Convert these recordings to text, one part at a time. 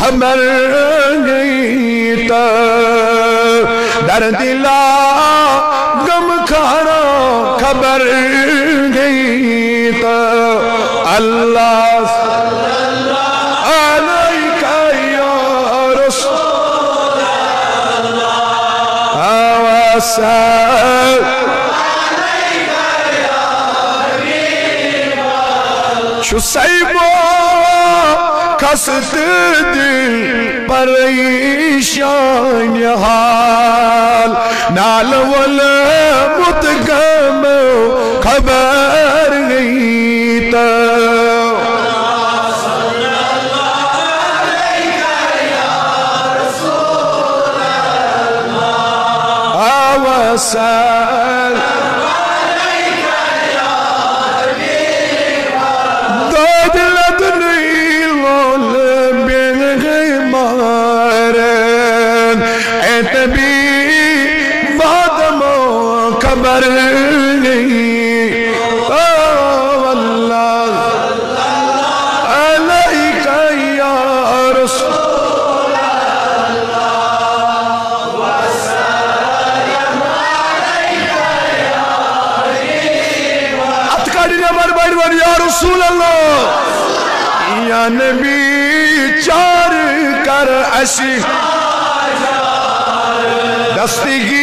خبر گئی تا در دلا غم کھانا خبر گئی تا اللہ علیکہ یا رسول اللہ وسلم شو سیبو کست دل پریشان حال نال والمتغم خبر گئی تا صلی اللہ علیکہ یا رسول اللہ وسلم خبر نہیں واللہ علیکہ یا رسول اللہ وسلم علیکہ یا حبیب اللہ اتکاری نمبر بڑھ یا رسول اللہ یا نبی چار کر اسی دستگی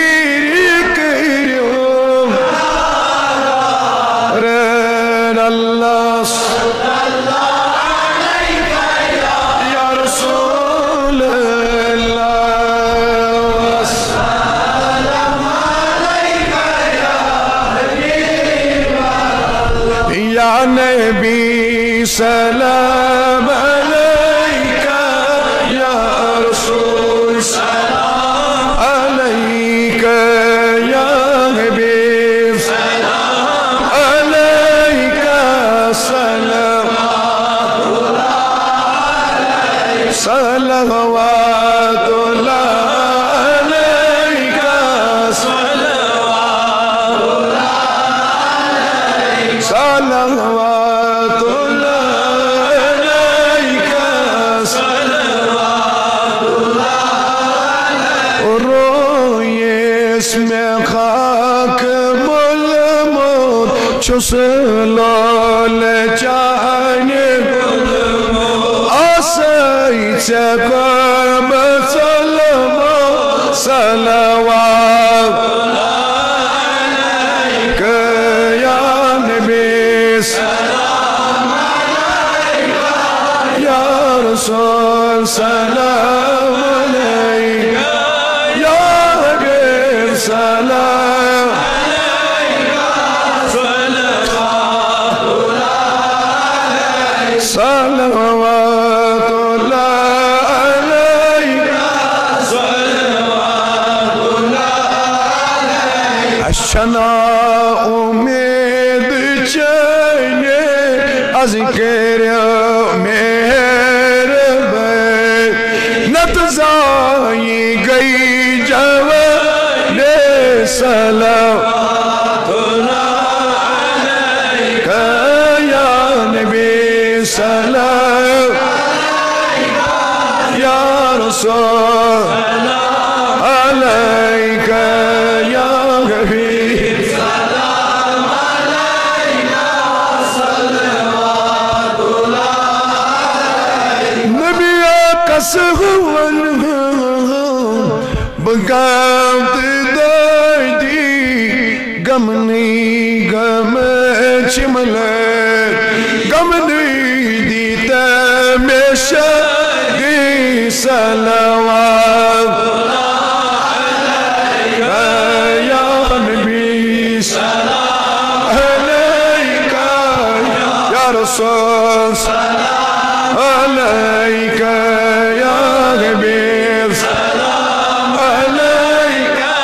نبی سلام علیکہ یا رسول سلام علیکہ یا حبیب سلام علیکہ صلوات اللہ علیکہ صلوات Çusulol çayne asay çekam salama salavat aleyke ya Nebi selam aleyke ya Resul selam aleyke ya Habib selam صلوات الله عليك صلوات الله عليك الشنا امید چینے اذکر مہر بے نتزائی گئی جوان صلوات الله عليك یا نبی سلام یا رسول علیکہ یا حبیب سلام علیکہ صلوات اللہ نبی قصہ بگامت دائدی گمنی گم چملے گمنی شدی صلوات علیکہ یا نبی سلام علیکہ یا رسول سلام علیکہ یا حبیب سلام علیکہ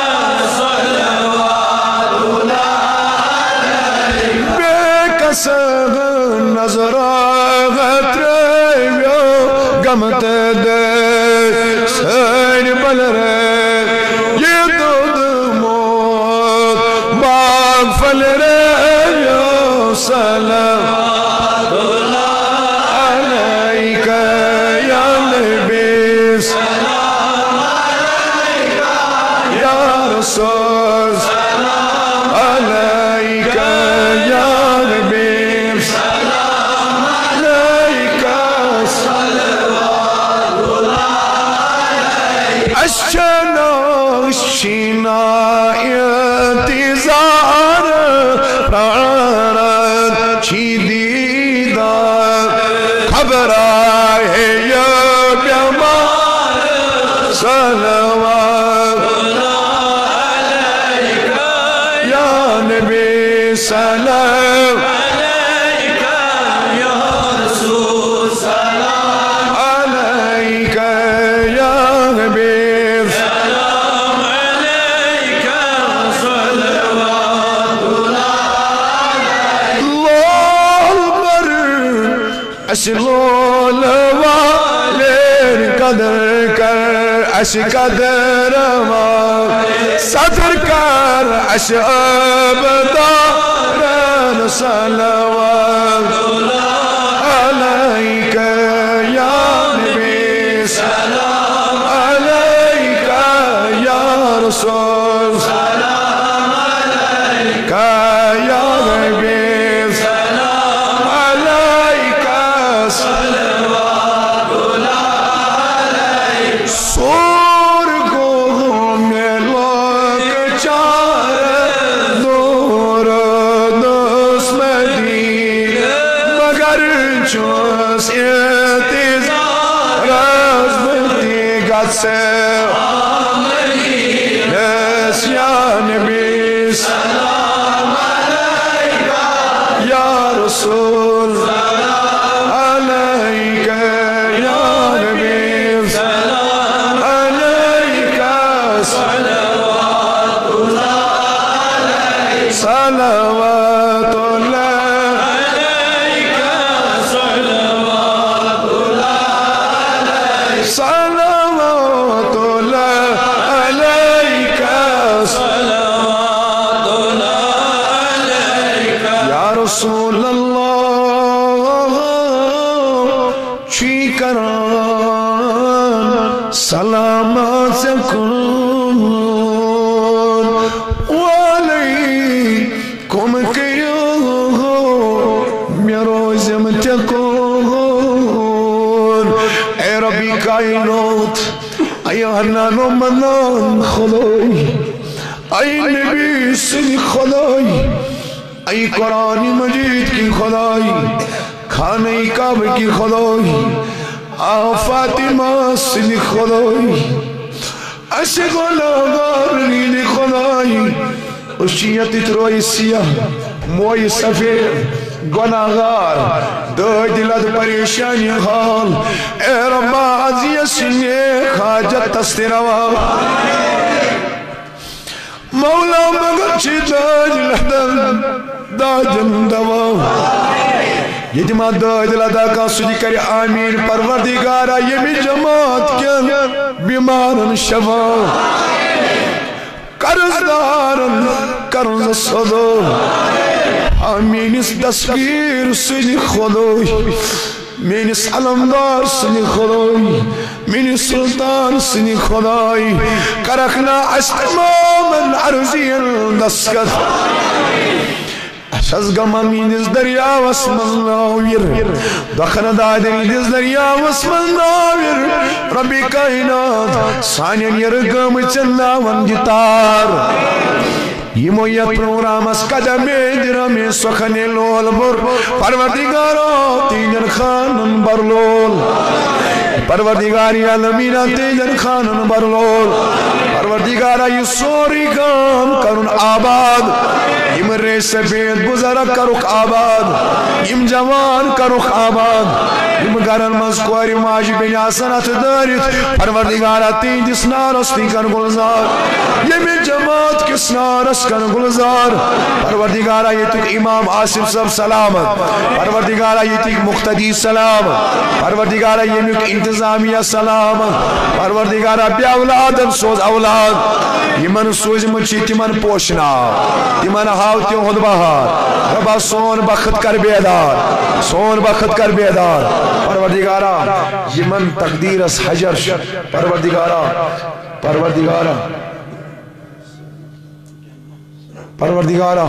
صلوات اللہ بے کسب نظرات گمت دے سیر بل رے یہ دودھ موت باغ فل رے یا صلوات اللہ علیکہ یا نبی سلام علیکہ یا رسول سلام علیکہ یا نبی سلام علیکہ صلوات اللہ علیکہ اشنا شینا انتظار پرارت چی دیدار خبر آئے یا بیمار صلوات اللہ علیکہ یا نبی سلام علیکہ یا رسول سلام علیکہ یا نبی اشلول والین قدر کر اش قدر ما صدر کر اش ابدارن صلوات علیکہ یا نبی سلام علیکہ یا رسول سلام علیکہ یا نبی صلوات اللہ علیہ سور گوہ میں لوگ چار دور دوس مدین مگر چوس انتظار از مدیگت سے آمین یا نبی سلام علیکہ یا رسول صلوات اللہ علیکہ صلوات اللہ علیکہ صلوات اللہ علیکہ صلوات اللہ علیکہ یا رسول اللہ چی کران سلامات سے کم کیو میرو زمت کون اے ربی کائنات اے حنان و منان خدای اے نبی صدی خدای اے قرآن مجید کی خدای کھانے کعبہ کی خدای فاطمہ صدی خدای عشق و لاغار نیلی خدای اشیت تروی سیاہ موئی سفید گناہگار دو دلت پریشانی حال اے ربا عزیز سنگے حاجت تستروا مولا مگر چی داج لدن داجن دوا یتما داج لدا کا سجی کری آمین پروردگارا یمی جماعت کن بیمارن شفا قرضدارن قرض صدو مینس تصویر سنی خدوی مینس علمدار سنی خدوی مینس سلطان سنی خدوی کرکنا استمامن عرضین دسکت شز گمان مینس دریا واسمن ناویر دخن دادن دیز دریا واسمن ناویر ربی کائنات سانین یرگم چناون گتار یہ مویت پروگرام اس قدم درم سخن لول بر پروردگارو تیجن خانن برلول پروردگاری علمین تیجن خانن برلول پروردگارا یہ سوری کام کرن آباد یم ریس بید بزرگ کروک آباد یم جوان کروک آباد یم گرن مذکواری ماجی بین آسانت دارید پروردگارا تیجس نارس تیکن گلزار یم جماعت کس نارس کن گلزار پروردگارا یہ تک امام آصف صاحب سلامت پروردگارا یہ تک مقتدی سلامت پروردگارا یہ تک انتظامیہ سلام پروردگارہ بے اولادن سوز اولاد یمن سوزمت تمن پوشنا تمن ہاو تہد بہار ربا سون بخت کر بیدار سون بخت کر بیدار پروردگارہ یمن تقدیرس حجر پروردگارہ پروردگارہ پروردگارہ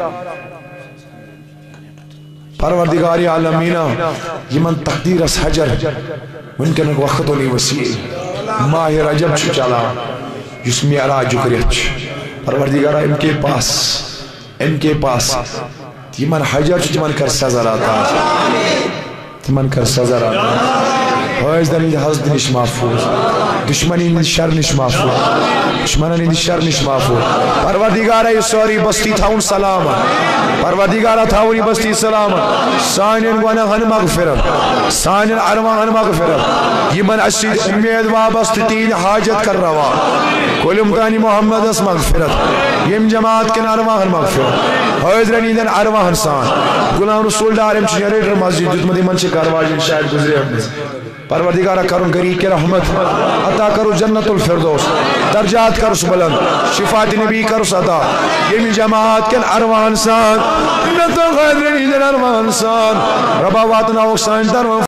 پروردگاری عالمینہ یمن تقدیرس حجر ممکن وقت ولی وسیع ماہ رجب چلا جس معراج کرت پروردگارہ ان کے پاس یمن حجر تمن کر سزا راتا تمن کر سزا راتا حوائز دنید حسد نش محفوظ دشمنی نش شر نش محفوظ دشمنی نش شر نش محفوظ پروردگارہ یہ سوری بستی تھاون سلام پروردگارہ تھاونی بستی سلام سانین گناہن مغفرت سانین ارماہن مغفرت یمن اسید امید وابست تین حاجت کر روا کلم تانی محمد اس مغفرت یم جماعت کن ارماہن مغفرت حوائز رنیدن ارماہن سان غلام رسول دارم چنریٹر مسجد دتمدی منچ کارواجن شاید گزرے پروردگارہ کرو گری کے رحمت عطا کرو جنت الفردوس درجات کرو بلند شفاعت نبی کرو عطا یمی جماعت کن ارمان سان ربا واتنا وقسان در